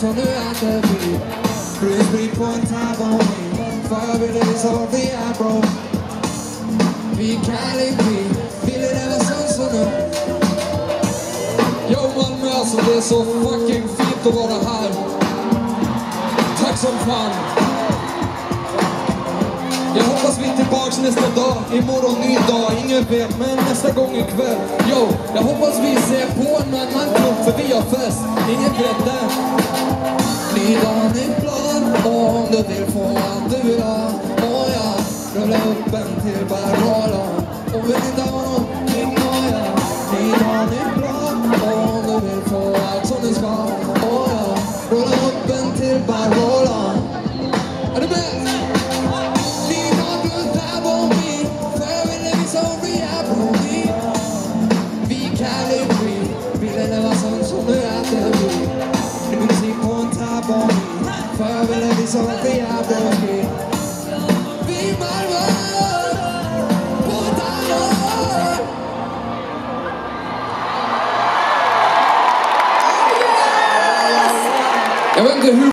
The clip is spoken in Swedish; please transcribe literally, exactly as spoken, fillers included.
så nu äter vi Brussprit på en taboni. För jag vill visa vart vi är bro. Vi kan inte bli, vill det vara sån så nu. Yo Malmö alltså, det är så fucking fint att vara här. Tack som fan. Jag hoppas vi är tillbaks nästa dag. Imorgon ny dag, ingen vet, men nästa gång ikväll. Yo, jag hoppas vi ser på en annan klubb, för vi har fest. Ingen vet det. Glid av din plan om du vill få allt du vill ha. Och jag rullar upp en till Barrola. Och vill inte ha någonting, och jag glid av din plan om du vill få allt som du ska. Och jag rullar upp en till Barrola. Är du med? För jag ville visa vad vi är broski. Vi Malmö på Dallas. Jag vet inte hur